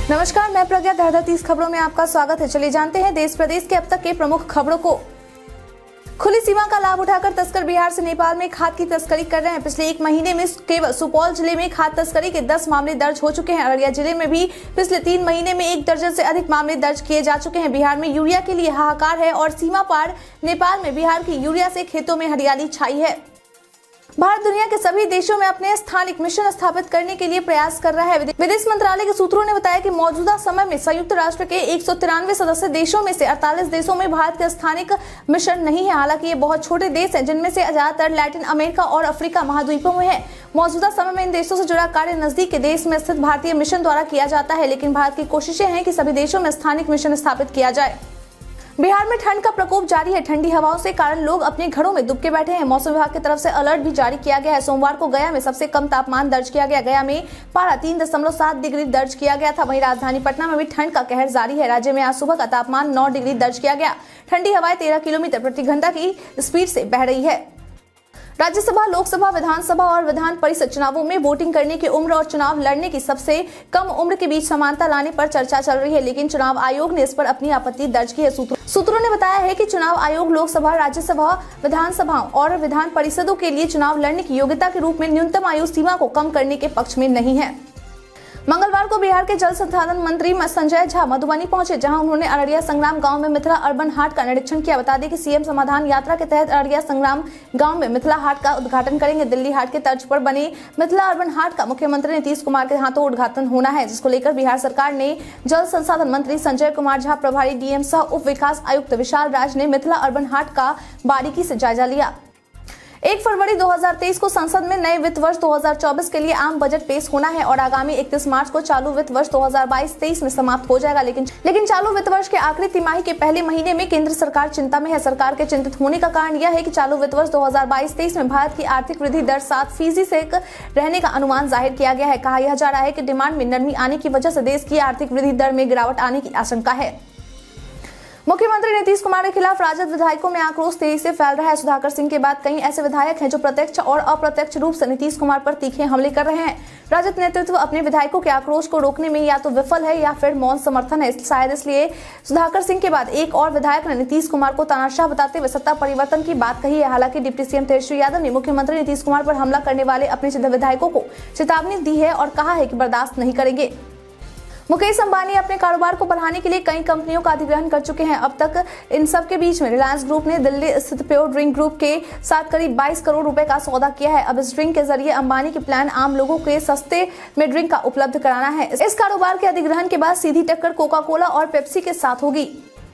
नमस्कार, मैं प्रज्ञा दहदा 30 खबरों में आपका स्वागत है। चलिए जानते हैं देश प्रदेश के अब तक के प्रमुख खबरों को। खुली सीमा का लाभ उठाकर तस्कर बिहार से नेपाल में खाद की तस्करी कर रहे हैं। पिछले एक महीने में केवल सुपौल जिले में खाद तस्करी के 10 मामले दर्ज हो चुके हैं। अररिया जिले में भी पिछले 3 महीने में 1 दर्जन से अधिक मामले दर्ज किए जा चुके हैं। बिहार में यूरिया के लिए हाहाकार है और सीमा पार नेपाल में बिहार की यूरिया से खेतों में हरियाली छाई है। भारत दुनिया के सभी देशों में अपने स्थानिक मिशन स्थापित करने के लिए प्रयास कर रहा है। विदेश मंत्रालय के सूत्रों ने बताया कि मौजूदा समय में संयुक्त राष्ट्र के 193 सदस्य देशों में से 48 देशों में भारत के स्थानिक मिशन नहीं है। हालांकि ये बहुत छोटे देश हैं, जिनमें से ज्यादातर लैटिन अमेरिका और अफ्रीका महाद्वीपों में है। मौजूदा समय में इन देशों से जुड़ा कार्य नजदीक के देश में स्थित भारतीय मिशन द्वारा किया जाता है, लेकिन भारत की कोशिशें हैं कि सभी देशों में स्थानिक मिशन स्थापित किया जाए। बिहार में ठंड का प्रकोप जारी है। ठंडी हवाओं से कारण लोग अपने घरों में दुबके बैठे हैं। मौसम विभाग की तरफ से अलर्ट भी जारी किया गया है। सोमवार को गया में सबसे कम तापमान दर्ज किया गया। गया में पारा 3.7 डिग्री दर्ज किया गया था। वहीं राजधानी पटना में भी ठंड का कहर जारी है। राज्य में आज सुबह का तापमान 9 डिग्री दर्ज किया गया। ठंडी हवाएं 13 किलोमीटर प्रति घंटा की स्पीड से बह रही है। राज्यसभा, लोकसभा, विधानसभा और विधान परिषद चुनावों में वोटिंग करने की उम्र और चुनाव लड़ने की सबसे कम उम्र के बीच समानता लाने पर चर्चा चल रही है, लेकिन चुनाव आयोग ने इस पर अपनी आपत्ति दर्ज की है। सूत्रों ने बताया है कि चुनाव आयोग लोकसभा, राज्यसभा, विधानसभा और विधान परिषदों के लिए चुनाव लड़ने की योग्यता के रूप में न्यूनतम आयु सीमा को कम करने के पक्ष में नहीं है। मंगलवार को बिहार के जल संसाधन मंत्री संजय झा मधुबनी पहुंचे, जहां उन्होंने अररिया संग्राम गांव में मिथिला अर्बन हाट का निरीक्षण किया। बता दें कि सीएम समाधान यात्रा के तहत अररिया संग्राम गांव में मिथिला हाट का उद्घाटन करेंगे। दिल्ली हाट के तर्ज पर बने मिथिला अर्बन हाट का मुख्यमंत्री नीतीश कुमार के हाथों उद्घाटन होना है, जिसको लेकर बिहार सरकार ने जल संसाधन मंत्री संजय कुमार झा, प्रभारी डीएम सह उप विकास आयुक्त विशाल राज ने मिथिला अर्बन हाट का बारीकी से जायजा लिया। 1 फरवरी 2023 को संसद में नए वित्त वर्ष 2024 के लिए आम बजट पेश होना है और आगामी 31 मार्च को चालू वित्त वर्ष 2022-23 में समाप्त हो जाएगा। लेकिन चालू वित्त वर्ष के आखिरी तिमाही के पहले महीने में केंद्र सरकार चिंता में है। सरकार के चिंतित होने का कारण यह है कि चालू वित्त वर्ष 2022-23 में भारत की आर्थिक वृद्धि दर 7% से रहने का अनुमान जाहिर किया गया है। कहा यह जा रहा है कि डिमांड में नरमी आने की वजह से देश की आर्थिक वृद्धि दर में गिरावट आने की आशंका है। मुख्यमंत्री नीतीश कुमार के खिलाफ राजद विधायकों में आक्रोश तेजी से फैल रहा है। सुधाकर सिंह के बाद कई ऐसे विधायक हैं जो प्रत्यक्ष और अप्रत्यक्ष रूप से नीतीश कुमार पर तीखे हमले कर रहे हैं। राजद नेतृत्व अपने विधायकों के आक्रोश को रोकने में या तो विफल है या फिर मौन समर्थन है। शायद इसलिए सुधाकर सिंह के बाद एक और विधायक ने नीतीश कुमार को तानाशाह बताते हुए सत्ता परिवर्तन की बात कही है। हालांकि डिप्टी सीएम तेजस्वी यादव ने मुख्यमंत्री नीतीश कुमार पर हमला करने वाले अपने विधायकों को चेतावनी दी है और कहा है कि बर्दाश्त नहीं करेंगे। मुकेश अंबानी अपने कारोबार को बढ़ाने के लिए कई कंपनियों का अधिग्रहण कर चुके हैं। अब तक इन सब के बीच में रिलायंस ग्रुप ने दिल्ली स्थित प्योर ड्रिंक ग्रुप के साथ करीब 22 करोड़ रुपए का सौदा किया है। अब इस ड्रिंक के जरिए अंबानी की प्लान आम लोगों के सस्ते में ड्रिंक का उपलब्ध कराना है। इस कारोबार के अधिग्रहण के बाद सीधी टक्कर कोका कोला और पेप्सी के साथ होगी।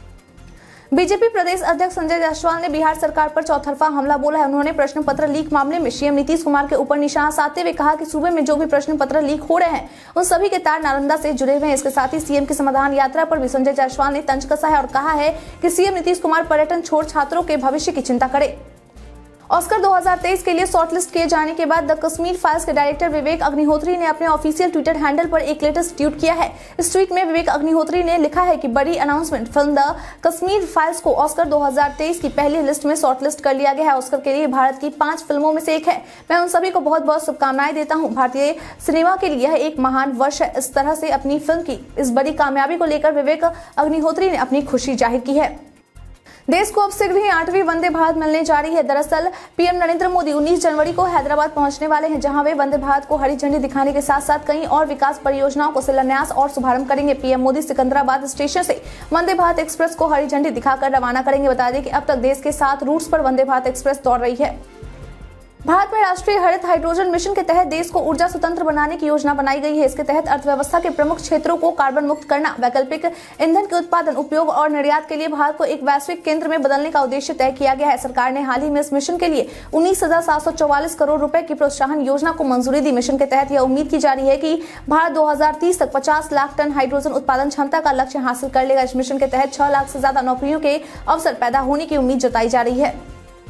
बीजेपी प्रदेश अध्यक्ष संजय जायसवाल ने बिहार सरकार पर चौतरफा हमला बोला है। उन्होंने प्रश्न पत्र लीक मामले में सीएम नीतीश कुमार के ऊपर निशाना साधते हुए कहा कि सूबे में जो भी प्रश्न पत्र लीक हो रहे हैं उन सभी के तार नालंदा से जुड़े हुए हैं। इसके साथ ही सीएम की समाधान यात्रा पर भी संजय जायसवाल ने तंज कसा है और कहा है कि सीएम नीतीश कुमार पर्यटन छोड़ छात्रों के भविष्य की चिंता करे। ऑस्कर 2023 के लिए शॉर्टलिस्ट किए जाने के बाद द कश्मीर फाइल्स के डायरेक्टर विवेक अग्निहोत्री ने अपने ऑफिशियल ट्विटर हैंडल पर एक लेटेस्ट ट्वीट किया है। इस ट्वीट में विवेक अग्निहोत्री ने लिखा है कि बड़ी announcement, film the Kashmir files को ऑस्कर 2023 की पहली लिस्ट में शॉर्टलिस्ट कर लिया गया है। ऑस्कर के लिए भारत की 5 फिल्मों में से एक है। मैं उन सभी को बहुत बहुत शुभकामनाएं देता हूं। भारतीय सिनेमा के लिए यह एक महान वर्ष है। इस तरह से अपनी फिल्म की इस बड़ी कामयाबी को लेकर विवेक अग्निहोत्री ने अपनी खुशी जाहिर की है। देश को अब शीघ्र ही 8वीं वंदे भारत मिलने जा रही है। दरअसल पीएम नरेंद्र मोदी 19 जनवरी को हैदराबाद पहुंचने वाले हैं, जहां वे वंदे भारत को हरी झंडी दिखाने के साथ साथ कई और विकास परियोजनाओं को शिलान्यास और शुभारंभ करेंगे। पीएम मोदी सिकंदराबाद स्टेशन से वंदे भारत एक्सप्रेस को हरी झंडी दिखाकर रवाना करेंगे। बता दें कि अब तक देश के 7 रूट्स पर वंदे भारत एक्सप्रेस दौड़ रही है। भारत में राष्ट्रीय हरित हाइड्रोजन मिशन के तहत देश को ऊर्जा स्वतंत्र बनाने की योजना बनाई गई है। इसके तहत अर्थव्यवस्था के प्रमुख क्षेत्रों को कार्बन मुक्त करना, वैकल्पिक ईंधन के उत्पादन, उपयोग और निर्यात के लिए भारत को एक वैश्विक केंद्र में बदलने का उद्देश्य तय किया गया है। सरकार ने हाल ही में इस मिशन के लिए 19,744 करोड़ रुपए की प्रोत्साहन योजना को मंजूरी दी। मिशन के तहत यह उम्मीद की जा रही है कि भारत 2030 तक 50 लाख टन हाइड्रोजन उत्पादन क्षमता का लक्ष्य हासिल कर लेगा। इस मिशन के तहत 6 लाख से ज्यादा नौकरियों के अवसर पैदा होने की उम्मीद जताई जा रही है।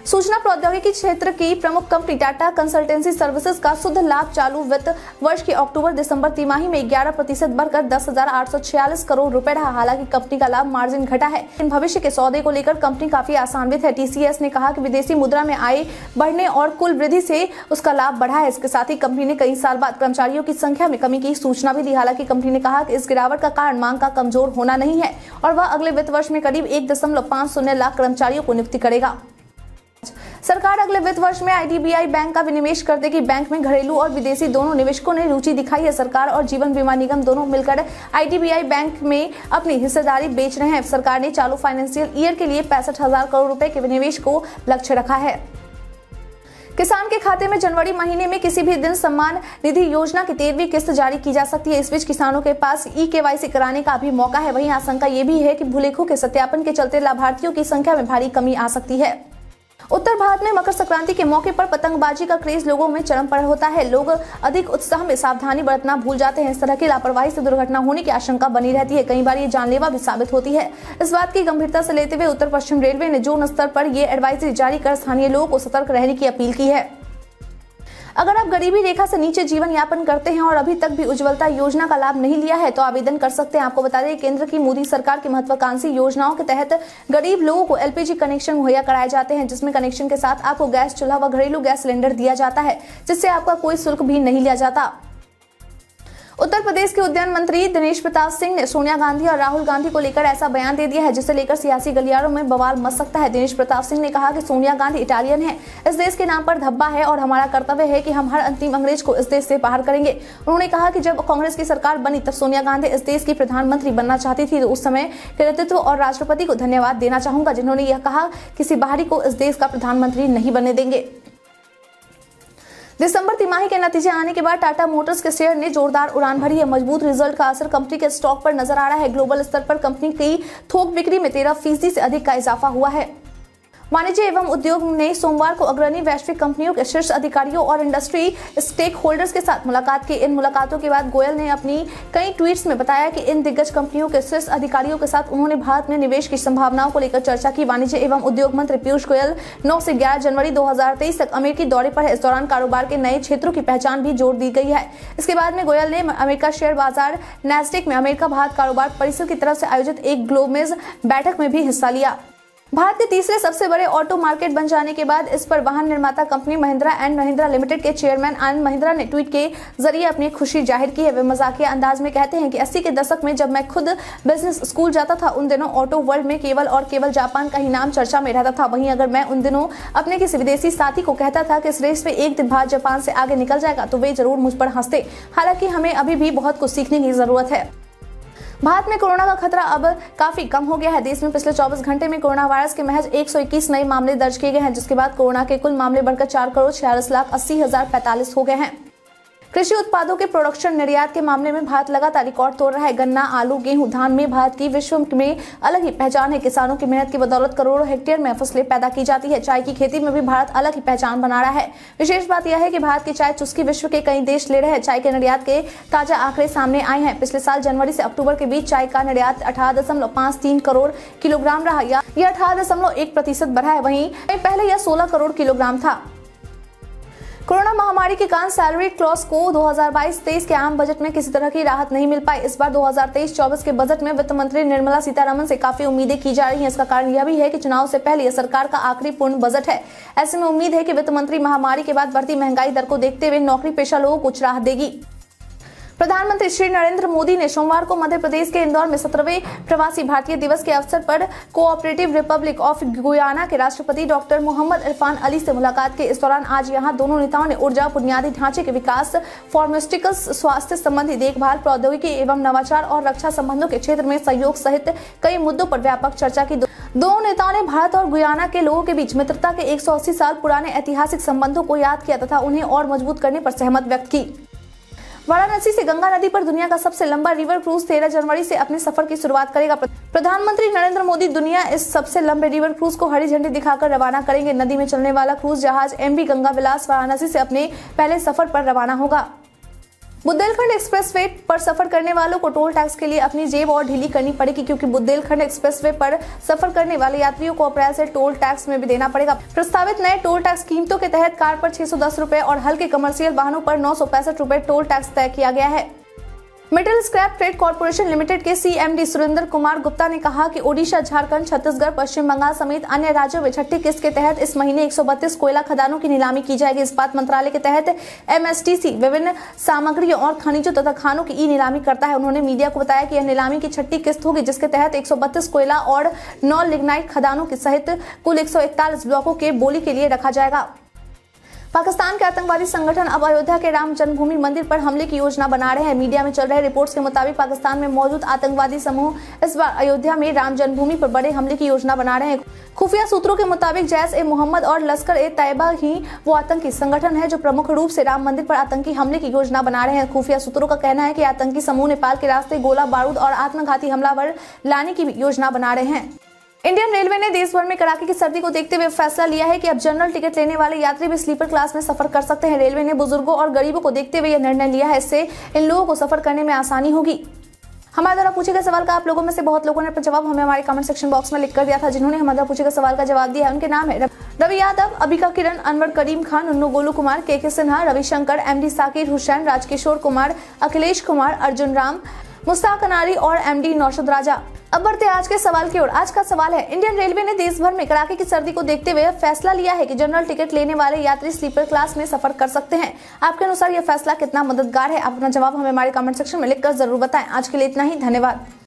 सूचना प्रौद्योगिकी क्षेत्र की प्रमुख कंपनी टाटा कंसल्टेंसी सर्विसेज का शुद्ध लाभ चालू वित्त वर्ष की अक्टूबर-दिसंबर तिमाही में 11% बढ़कर 10,846 करोड़ रुपए रहा। हालांकि कंपनी का लाभ मार्जिन घटा है। इन भविष्य के सौदे को लेकर कंपनी काफी आशान्वित है। टीसीएस ने कहा कि विदेशी मुद्रा में आय बढ़ने और कुल वृद्धि से उसका लाभ बढ़ा है। इसके साथ ही कंपनी ने कई साल बाद कर्मचारियों की संख्या में कमी की सूचना भी दी। हालांकि कंपनी ने कहा कि इस गिरावट का कारण मांग का कमजोर होना नहीं है और वह अगले वित्त वर्ष में करीब 1.50 लाख कर्मचारियों को नियुक्ति करेगा। सरकार अगले वित्त वर्ष में आईडीबीआई बैंक का विनिवेश कर देगी। बैंक में घरेलू और विदेशी दोनों निवेशकों ने रुचि दिखाई है। सरकार और जीवन बीमा निगम दोनों मिलकर आईडीबीआई बैंक में अपनी हिस्सेदारी बेच रहे हैं। सरकार ने चालू फाइनेंशियल ईयर के लिए 65,000 करोड़ रुपए के विनिवेश को लक्ष्य रखा है। किसान के खाते में जनवरी महीने में किसी भी दिन सम्मान निधि योजना की 13वीं किस्त जारी की जा सकती है। इस बीच किसानों के पास ई-केवाईसी कराने का भी मौका है। वहीं आशंका ये भी है कि भूलेखों के सत्यापन के चलते लाभार्थियों की संख्या में भारी कमी आ सकती है। उत्तर भारत में मकर संक्रांति के मौके पर पतंगबाजी का क्रेज लोगों में चरम पर होता है। लोग अधिक उत्साह में सावधानी बरतना भूल जाते हैं। इस तरह की लापरवाही से दुर्घटना होने की आशंका बनी रहती है। कई बार ये जानलेवा भी साबित होती है। इस बात की गंभीरता से लेते हुए उत्तर पश्चिम रेलवे ने जोन स्तर पर ये एडवाइजरी जारी कर स्थानीय लोगों को सतर्क रहने की अपील की है। अगर आप गरीबी रेखा से नीचे जीवन यापन करते हैं और अभी तक भी उज्ज्वलता योजना का लाभ नहीं लिया है तो आवेदन कर सकते हैं। आपको बता दें केंद्र की मोदी सरकार की महत्वाकांक्षी योजनाओं के तहत गरीब लोगों को एलपीजी कनेक्शन मुहैया कराए जाते हैं, जिसमें कनेक्शन के साथ आपको गैस चूल्हा व घरेलू गैस सिलेंडर दिया जाता है, जिससे आपका कोई शुल्क भी नहीं लिया जाता। उत्तर प्रदेश के उद्यान मंत्री दिनेश प्रताप सिंह ने सोनिया गांधी और राहुल गांधी को लेकर ऐसा बयान दे दिया है जिसे लेकर सियासी गलियारों में बवाल मच सकता है। दिनेश प्रताप सिंह ने कहा कि सोनिया गांधी इटालियन है, इस देश के नाम पर धब्बा है और हमारा कर्तव्य है कि हम हर अंतिम अंग्रेज को इस देश से बाहर करेंगे। उन्होंने कहा कि जब कांग्रेस की सरकार बनी तब सोनिया गांधी इस देश की प्रधानमंत्री बनना चाहती थी। तो उस समय के नेतृत्व और राष्ट्रपति को धन्यवाद देना चाहूंगा जिन्होंने यह कहा किसी बाहरी को इस देश का प्रधानमंत्री नहीं बनने देंगे। दिसंबर तिमाही के नतीजे आने के बाद टाटा मोटर्स के शेयर ने जोरदार उड़ान भरी है। मजबूत रिजल्ट का असर कंपनी के स्टॉक पर नजर आ रहा है। ग्लोबल स्तर पर कंपनी की थोक बिक्री में 13% से अधिक का इजाफा हुआ है। वाणिज्य एवं उद्योग ने सोमवार को अग्रणी वैश्विक कंपनियों के शीर्ष अधिकारियों और इंडस्ट्री स्टेक होल्डर्स के साथ मुलाकात की। इन मुलाकातों के बाद गोयल ने अपनी कई ट्वीट्स में बताया कि इन दिग्गज कंपनियों के शीर्ष अधिकारियों के साथ उन्होंने भारत में निवेश की संभावनाओं को लेकर चर्चा की। वाणिज्य एवं उद्योग मंत्री पीयूष गोयल 9 से 11 जनवरी 2023 तक अमेरिकी दौरे पर है। इस दौरान कारोबार के नए क्षेत्रों की पहचान भी जोड़ दी गई है। इसके बाद में गोयल ने अमेरिका शेयर बाजार नैस्डैक में अमेरिका भारत कारोबार परिषद की तरफ से आयोजित एक ग्लोबल बैठक में भी हिस्सा लिया। भारत के तीसरे सबसे बड़े ऑटो मार्केट बन जाने के बाद इस पर वाहन निर्माता company Mahindra and Mahindra limited के चेयरमैन आनंद महिंद्रा ने ट्वीट के जरिए अपनी खुशी जाहिर की है। वे मजाकिया अंदाज में कहते हैं कि 80 के दशक में जब मैं खुद बिजनेस स्कूल जाता था उन दिनों ऑटो वर्ल्ड में केवल और केवल जापान का ही नाम चर्चा में रहता था। वहीं अगर मैं उन दिनों अपने किसी विदेशी साथी को कहता था कि इस रेस में एक दिन भारत जापान से आगे निकल जाएगा तो वे जरूर मुझ पर हंसते। हालांकि हमें अभी भी बहुत कुछ सीखने की जरूरत है। भारत में कोरोना का खतरा अब काफी कम हो गया है। देश में पिछले 24 घंटे में कोरोना वायरस के महज 121 नए मामले दर्ज किए गए हैं, जिसके बाद कोरोना के कुल मामले बढ़कर 4,46,80,045 हो गए हैं। कृषि उत्पादों के प्रोडक्शन निर्यात के मामले में भारत लगातार रिकॉर्ड तोड़ रहा है। गन्ना, आलू, गेहूं, धान में भारत की विश्व में अलग ही पहचान है। किसानों की मेहनत की बदौलत करोड़ों हेक्टेयर में फसलें पैदा की जाती है। चाय की खेती में भी भारत अलग ही पहचान बना रहा है। विशेष बात यह है कि भारत की चाय चुस्की विश्व के कई देश ले रहे हैं। चाय के निर्यात के ताजा आंकड़े सामने आए हैं। पिछले साल जनवरी से अक्टूबर के बीच चाय का निर्यात 18.53 करोड़ किलोग्राम रहा। यह 18.1% बढ़ा है। वहीं पहले यह 16 करोड़ किलोग्राम था। कोरोना महामारी के कारण सैलरी क्लॉज को 2022-23 के आम बजट में किसी तरह की राहत नहीं मिल पाई। इस बार 2023-24 के बजट में वित्त मंत्री निर्मला सीतारमण से काफी उम्मीदें की जा रही हैं। इसका कारण यह भी है कि चुनाव से पहले यह सरकार का आखिरी पूर्ण बजट है। ऐसे में उम्मीद है कि वित्त मंत्री महामारी के बाद बढ़ती महंगाई दर को देखते हुए नौकरी पेशा लोगों को कुछ राहत देगी। प्रधानमंत्री श्री नरेंद्र मोदी ने सोमवार को मध्य प्रदेश के इंदौर में 17वें प्रवासी भारतीय दिवस के अवसर पर कोऑपरेटिव रिपब्लिक ऑफ गुयाना के राष्ट्रपति डॉक्टर मोहम्मद इरफान अली से मुलाकात की। इस दौरान आज यहां दोनों नेताओं ने ऊर्जा, बुनियादी ढांचे के विकास, फार्मास्यूटिकल्स, स्वास्थ्य संबंधी देखभाल, प्रौद्योगिकी एवं नवाचार और रक्षा संबंधों के क्षेत्र में सहयोग सहित कई मुद्दों पर व्यापक चर्चा की। दोनों नेताओं ने भारत और गुयाना के लोगों के बीच मित्रता के 180 साल पुराने ऐतिहासिक संबंधों को याद किया तथा उन्हें और मजबूत करने पर सहमत व्यक्त की। वाराणसी से गंगा नदी पर दुनिया का सबसे लंबा रिवर क्रूज 13 जनवरी से अपने सफर की शुरुआत करेगा। प्रधानमंत्री नरेंद्र मोदी दुनिया इस सबसे लंबे रिवर क्रूज को हरी झंडी दिखाकर रवाना करेंगे। नदी में चलने वाला क्रूज जहाज MV गंगा विलास वाराणसी से अपने पहले सफर पर रवाना होगा। बुंदेलखंड एक्सप्रेसवे पर सफर करने वालों को टोल टैक्स के लिए अपनी जेब और ढीली करनी पड़ेगी, क्योंकि बुंदेलखंड एक्सप्रेसवे पर सफर करने वाले यात्रियों को अप्रैल से टोल टैक्स में भी देना पड़ेगा। प्रस्तावित नए टोल टैक्स कीमतों के तहत कार पर 610 रुपए और हल्के कमर्शियल वाहनों पर 965 रुपए टोल टैक्स तय किया गया है। Metal scrap trade corporation limited के CMD सुरेंद्र कुमार गुप्ता ने कहा कि ओडिशा, झारखंड, छत्तीसगढ़, पश्चिम बंगाल समेत अन्य राज्यों में छठी किस्त के तहत इस महीने 132 कोयला खदानों की नीलामी की जाएगी। इस्पात मंत्रालय के तहत MSTC विभिन्न सामग्रियों और खनिजों तथा खानों की नीलामी करता है। उन्होंने मीडिया को बताया कि यह नीलामी की छठी किस्त होगी, जिसके तहत 132 कोयला और 9 लिग्नाइट खदानों के सहित कुल 141 ब्लॉकों के बोली के लिए रखा जाएगा। पाकिस्तान के आतंकवादी संगठन अब अयोध्या के राम जन्मभूमि मंदिर पर हमले की योजना बना रहे हैं। मीडिया में चल रहे रिपोर्ट्स के मुताबिक पाकिस्तान में मौजूद आतंकवादी समूह इस बार अयोध्या में राम जन्मभूमि पर बड़े हमले की योजना बना रहे हैं। खुफिया सूत्रों के मुताबिक जैश-ए-मोहम्मद और लश्कर-ए-तैयबा ही वो आतंकी संगठन है जो प्रमुख रूप से राम मंदिर पर आतंकी हमले की योजना बना रहे हैं। खुफिया सूत्रों का कहना है कि आतंकी समूह नेपाल के रास्ते गोला बारूद और आत्मघाती हमलावर लाने की भी योजना बना रहे हैं। इंडियन रेलवे ने देश भर में कड़ाके की सर्दी को देखते हुए फैसला लिया है कि अब जनरल टिकट लेने वाले यात्री भी स्लीपर क्लास में सफर कर सकते हैं। रेलवे ने बुजुर्गों और गरीबों को देखते हुए यह निर्णय लिया है। इससे इन लोगों को सफर करने में आसानी होगी। हमारे द्वारा पूछे गए सवाल का आप लोगों में से बहुत लोगों ने अपना जवाब हमें हमारे कमेंट सेक्शन बॉक्स में लिख कर दिया था। जिन्होंने हमारे द्वारा पूछे गए सवाल का जवाब दिया है उनके नाम है रवि यादव, अबिका किरण, अनवर करीम खान, उन्नू गोलू कुमार, के सिन्हा, रविशंकर, MD साकिर हुसैन, राजकिशोर कुमार, अखिलेश कुमार, अर्जुन राम, मुस्ताक अनारी और MD नौशद राजा। अब बढ़ते आज के सवाल की ओर। आज का सवाल है, इंडियन रेलवे ने देश भर में कड़ाके की सर्दी को देखते हुए फैसला लिया है कि जनरल टिकट लेने वाले यात्री स्लीपर क्लास में सफर कर सकते हैं। आपके अनुसार यह फैसला कितना मददगार है? आप अपना जवाब हमें हमारे कमेंट सेक्शन में लिखकर जरूर बताएं। आज के लिए इतना ही, धन्यवाद।